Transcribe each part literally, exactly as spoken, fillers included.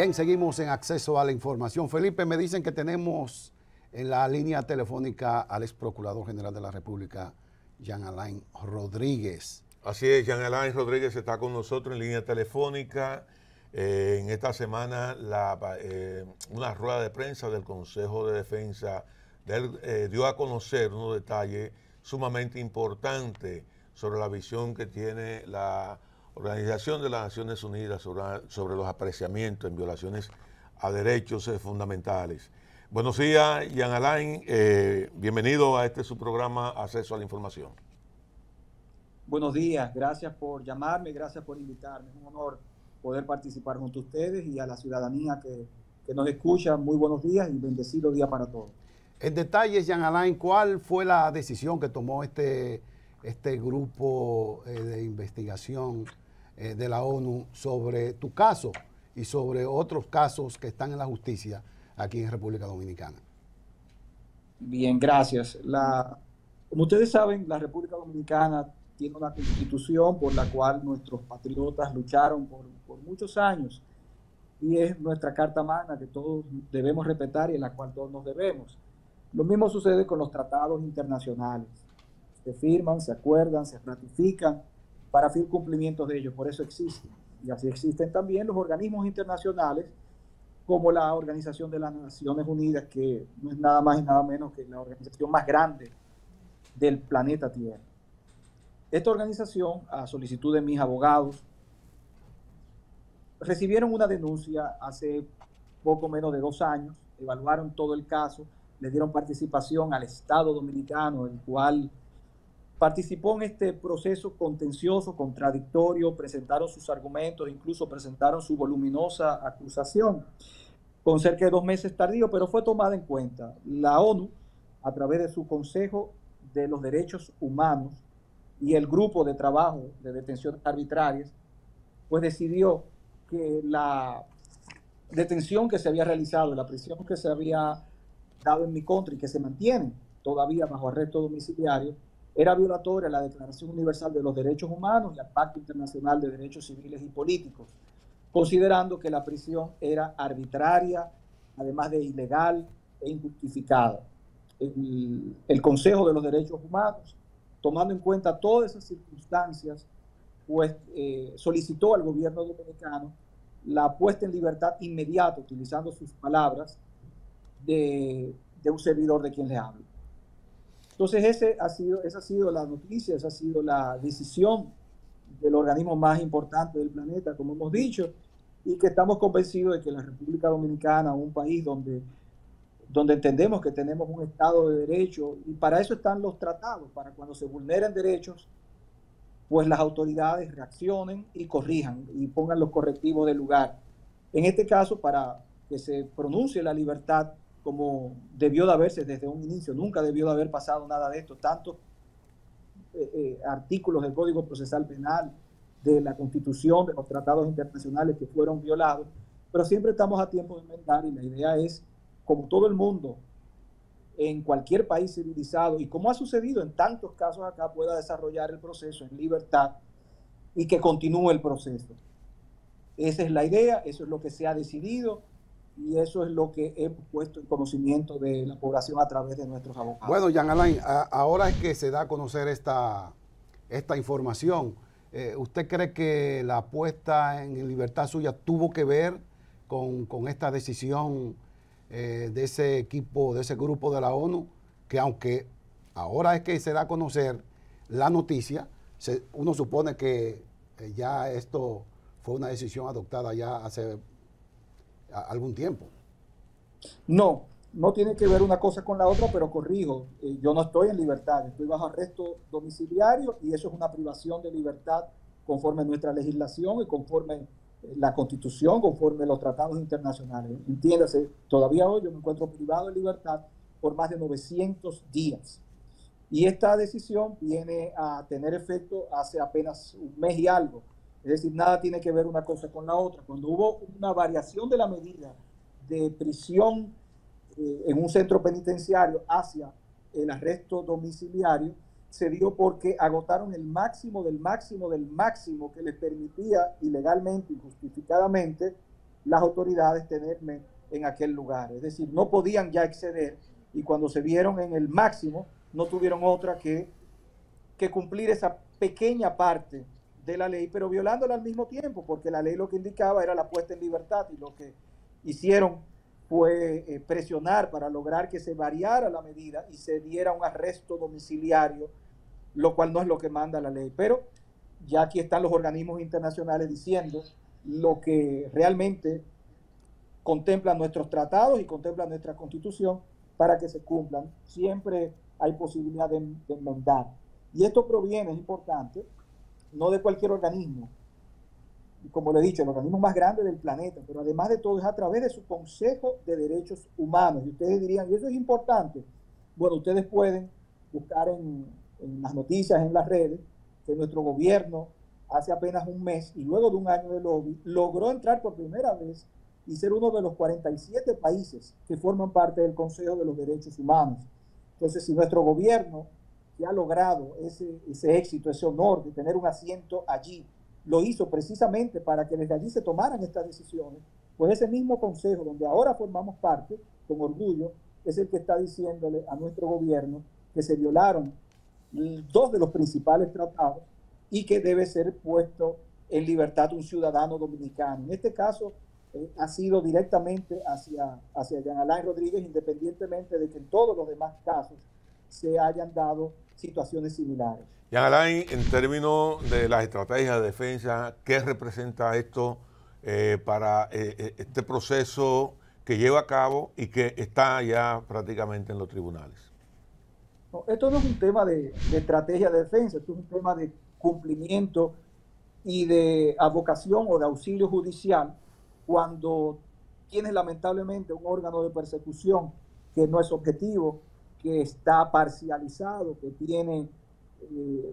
Alain, seguimos en acceso a la información. Felipe, me dicen que tenemos en la línea telefónica al ex procurador general de la República, Jean Alain Rodríguez. Así es, Jean Alain Rodríguez está con nosotros en línea telefónica. Eh, en esta semana, la, eh, una rueda de prensa del Consejo de Defensa de él, eh, dio a conocer unos detalles sumamente importantes sobre la visión que tiene la Organización de las Naciones Unidas sobre, sobre los apreciamientos en violaciones a derechos eh, fundamentales. Buenos días, Jean Alain. Eh, bienvenido a este su programa Acceso a la Información. Buenos días, gracias por llamarme, gracias por invitarme. Es un honor poder participar junto a ustedes y a la ciudadanía que, que nos escucha. Muy buenos días y bendecido día para todos. En detalle, Jean Alain, ¿cuál fue la decisión que tomó este, este grupo eh, de investigación eh, de la ONU sobre tu caso y sobre otros casos que están en la justicia aquí en República Dominicana? Bien, gracias. La, como ustedes saben, la República Dominicana tiene una constitución por la cual nuestros patriotas lucharon por, por muchos años y es nuestra carta magna que todos debemos respetar y en la cual todos nos debemos. Lo mismo sucede con los tratados internacionales. Se firman, se acuerdan, se ratifican para hacer cumplimiento de ellos, por eso existen. Y así existen también los organismos internacionales como la Organización de las Naciones Unidas, que no es nada más y nada menos que la organización más grande del planeta Tierra. Esta organización, a solicitud de mis abogados, recibieron una denuncia hace poco menos de dos años, evaluaron todo el caso, le dieron participación al Estado Dominicano, el cual participó en este proceso contencioso, contradictorio, presentaron sus argumentos, incluso presentaron su voluminosa acusación, con cerca de dos meses tardío, pero fue tomada en cuenta. La ONU, a través de su Consejo de los Derechos Humanos y el Grupo de Trabajo de Detenciones Arbitrarias, pues decidió que la detención que se había realizado, la prisión que se había dado en mi contra y que se mantiene todavía bajo arresto domiciliario, era violatoria a la Declaración Universal de los Derechos Humanos y al Pacto Internacional de Derechos Civiles y Políticos, considerando que la prisión era arbitraria, además de ilegal e injustificada. El, el Consejo de los Derechos Humanos, tomando en cuenta todas esas circunstancias, pues eh, solicitó al gobierno dominicano la puesta en libertad inmediata, utilizando sus palabras, de, de un servidor de quien le hablo. Entonces ese ha sido, esa ha sido la noticia, esa ha sido la decisión del organismo más importante del planeta, como hemos dicho, y que estamos convencidos de que la República Dominicana, un país donde, donde entendemos que tenemos un Estado de Derecho, y para eso están los tratados, para cuando se vulneren derechos, pues las autoridades reaccionen y corrijan y pongan los correctivos del lugar. En este caso, para que se pronuncie la libertad como debió de haberse desde un inicio, nunca debió de haber pasado nada de esto, tantos eh, eh, artículos del Código Procesal Penal, de la Constitución, de los tratados internacionales que fueron violados, pero siempre estamos a tiempo de enmendar y la idea es, como todo el mundo, en cualquier país civilizado, y como ha sucedido en tantos casos acá, pueda desarrollar el proceso en libertad y que continúe el proceso. Esa es la idea, eso es lo que se ha decidido, y eso es lo que hemos puesto en conocimiento de la población a través de nuestros abogados. Bueno, Jean Alain, a, ahora es que se da a conocer esta, esta información. Eh, ¿Usted cree que la puesta en libertad suya tuvo que ver con, con esta decisión eh, de ese equipo, de ese grupo de la ONU? Que aunque ahora es que se da a conocer la noticia, se, uno supone que eh, ya esto fue una decisión adoptada ya hace algún tiempo. No, no tiene que ver una cosa con la otra, pero corrijo, eh, yo no estoy en libertad, estoy bajo arresto domiciliario y eso es una privación de libertad conforme a nuestra legislación y conforme la Constitución, conforme los tratados internacionales. Entiéndase, todavía hoy yo me encuentro privado de libertad por más de novecientos días. Y esta decisión viene a tener efecto hace apenas un mes y algo. Es decir, nada tiene que ver una cosa con la otra. Cuando hubo una variación de la medida de prisión eh, en un centro penitenciario hacia el arresto domiciliario, se dio porque agotaron el máximo del máximo del máximo que les permitía ilegalmente, injustificadamente, las autoridades tenerme en aquel lugar. Es decir, no podían ya exceder y cuando se vieron en el máximo, no tuvieron otra que, que cumplir esa pequeña parte de la ley, pero violándola al mismo tiempo, porque la ley lo que indicaba era la puesta en libertad y lo que hicieron fue eh, presionar para lograr que se variara la medida y se diera un arresto domiciliario, lo cual no es lo que manda la ley. Pero ya aquí están los organismos internacionales diciendo lo que realmente contemplan nuestros tratados y contemplan nuestra Constitución para que se cumplan. Siempre hay posibilidad de, de enmendar. Y esto proviene, es importante, no de cualquier organismo, como le he dicho, el organismo más grande del planeta, pero además de todo es a través de su Consejo de Derechos Humanos. Y ustedes dirían, ¿y eso es importante? Bueno, ustedes pueden buscar en, en las noticias, en las redes, que nuestro gobierno hace apenas un mes y luego de un año de lobby logró entrar por primera vez y ser uno de los cuarenta y siete países que forman parte del Consejo de los Derechos Humanos. Entonces, si nuestro gobierno, que ha logrado ese, ese éxito, ese honor de tener un asiento allí, lo hizo precisamente para que desde allí se tomaran estas decisiones, pues ese mismo consejo donde ahora formamos parte, con orgullo, es el que está diciéndole a nuestro gobierno que se violaron dos de los principales tratados y que debe ser puesto en libertad un ciudadano dominicano. En este caso, eh, ha sido directamente hacia, hacia Jean Alain Rodríguez, independientemente de que en todos los demás casos se hayan dado situaciones similares. Jean Alain, en términos de las estrategias de defensa, ¿qué representa esto eh, para eh, este proceso que lleva a cabo y que está ya prácticamente en los tribunales? No, esto no es un tema de, de estrategia de defensa, esto es un tema de cumplimiento y de avocación o de auxilio judicial cuando tienes lamentablemente un órgano de persecución que no es objetivo, que está parcializado, que tiene eh,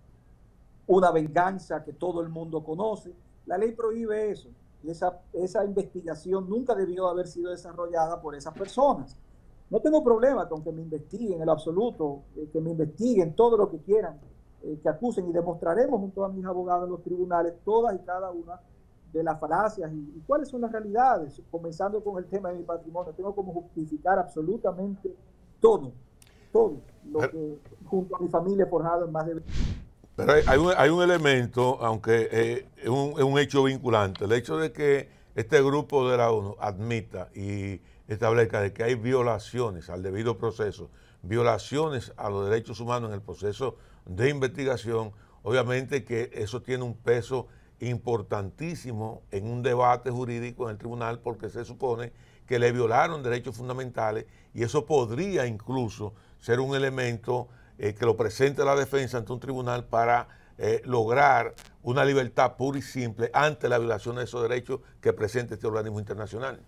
una venganza que todo el mundo conoce. La ley prohíbe eso. Esa, esa investigación nunca debió haber sido desarrollada por esas personas. No tengo problema con que me investiguen en lo absoluto, eh, que me investiguen todo lo que quieran, eh, que acusen y demostraremos junto a mis abogados en los tribunales todas y cada una de las falacias y, y cuáles son las realidades, comenzando con el tema de mi patrimonio. Tengo como justificar absolutamente todo, todo lo pero, que junto a mi familia he forjado en más de... Pero hay, hay, un, hay un elemento, aunque eh, es, un, es un hecho vinculante, el hecho de que este grupo de la ONU admita y establezca de que hay violaciones al debido proceso, violaciones a los derechos humanos en el proceso de investigación, obviamente que eso tiene un peso importantísimo en un debate jurídico en el tribunal porque se supone que le violaron derechos fundamentales y eso podría incluso ser un elemento eh, que lo presente la defensa ante un tribunal para eh, lograr una libertad pura y simple ante la violación de esos derechos que presente este organismo internacional.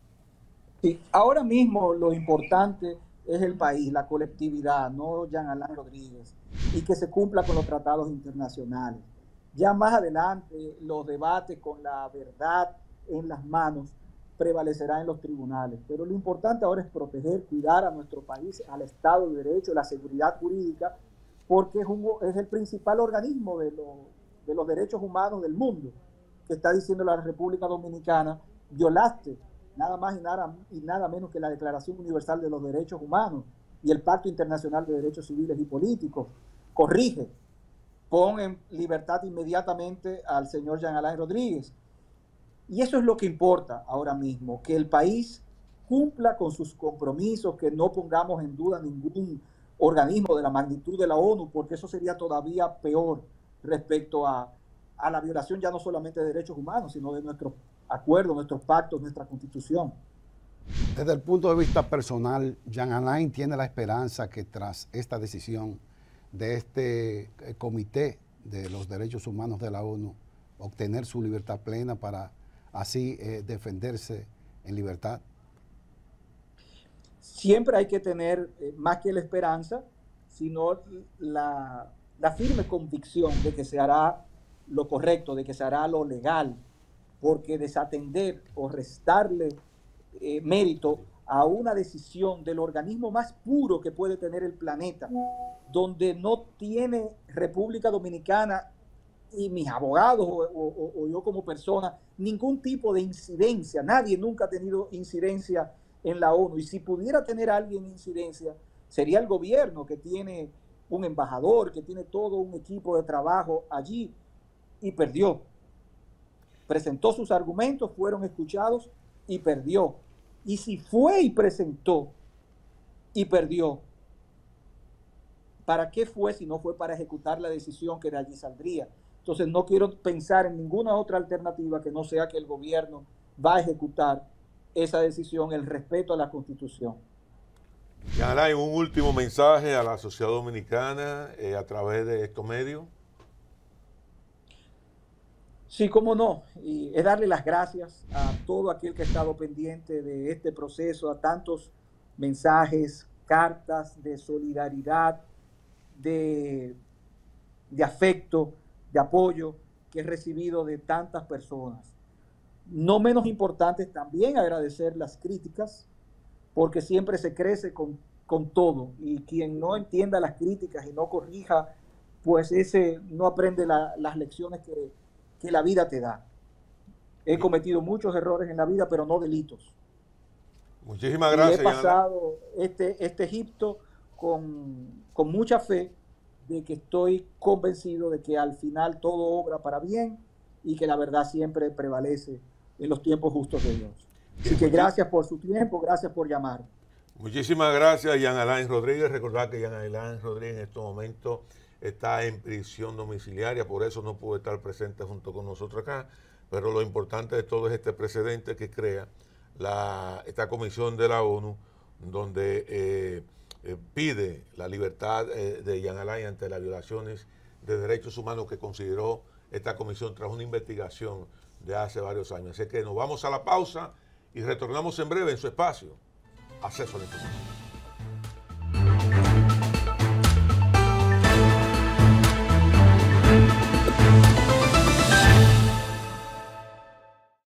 Sí, ahora mismo lo importante es el país, la colectividad, no Jean Alain Rodríguez, y que se cumpla con los tratados internacionales. Ya más adelante los debates con la verdad en las manos prevalecerán en los tribunales, pero lo importante ahora es proteger, cuidar a nuestro país, al Estado de Derecho, la seguridad jurídica, porque es, un, es el principal organismo de, lo, de los derechos humanos del mundo, que está diciendo la República Dominicana, violaste nada más y nada, y nada menos que la Declaración Universal de los Derechos Humanos y el Pacto Internacional de Derechos Civiles y Políticos. Corrige, pon en libertad inmediatamente al señor Jean Alain Rodríguez. Y eso es lo que importa ahora mismo, que el país cumpla con sus compromisos, que no pongamos en duda ningún organismo de la magnitud de la ONU, porque eso sería todavía peor respecto a, a la violación ya no solamente de derechos humanos, sino de nuestros acuerdos, nuestros pactos, nuestra Constitución. Desde el punto de vista personal, Jean Alain tiene la esperanza que tras esta decisión de este Comité de los Derechos Humanos de la ONU, obtener su libertad plena para así eh, defenderse en libertad. Siempre hay que tener eh, más que la esperanza, sino la, la firme convicción de que se hará lo correcto, de que se hará lo legal, porque desatender o restarle eh, mérito a una decisión del organismo más puro que puede tener el planeta, donde no tiene República Dominicana y mis abogados o, o, o yo como persona, ningún tipo de incidencia. Nadie nunca ha tenido incidencia en la ONU. Y si pudiera tener alguien incidencia, sería el gobierno, que tiene un embajador, que tiene todo un equipo de trabajo allí, y perdió. Presentó sus argumentos, fueron escuchados y perdió. Y si fue y presentó y perdió, ¿para qué fue si no fue para ejecutar la decisión que de allí saldría? Entonces no quiero pensar en ninguna otra alternativa que no sea que el gobierno va a ejecutar esa decisión, el respeto a la Constitución. Jean Alain, un último mensaje a la sociedad dominicana eh, a través de estos medios. Sí, cómo no, y es darle las gracias a todo aquel que ha estado pendiente de este proceso, a tantos mensajes, cartas de solidaridad, de, de afecto, de apoyo que he recibido de tantas personas. No menos importante es también agradecer las críticas, porque siempre se crece con, con todo, y quien no entienda las críticas y no corrija, pues ese no aprende la, las lecciones que, que la vida te da. He cometido muchos errores en la vida, pero no delitos. Muchísimas gracias. Y he pasado este, este Egipto con, con mucha fe, de que estoy convencido de que al final todo obra para bien y que la verdad siempre prevalece en los tiempos justos de Dios. Así que gracias por su tiempo, gracias por llamar. Muchísimas gracias, Jean Alain Rodríguez. Recordad que Jean Alain Rodríguez en estos momentos está en prisión domiciliaria, por eso no pudo estar presente junto con nosotros acá, pero lo importante de todo es este precedente que crea la, esta comisión de la ONU, donde eh, eh, pide la libertad eh, de Jean Alain ante las violaciones de derechos humanos que consideró esta comisión tras una investigación de hace varios años. Así que nos vamos a la pausa y retornamos en breve en su espacio Acceso a la Información.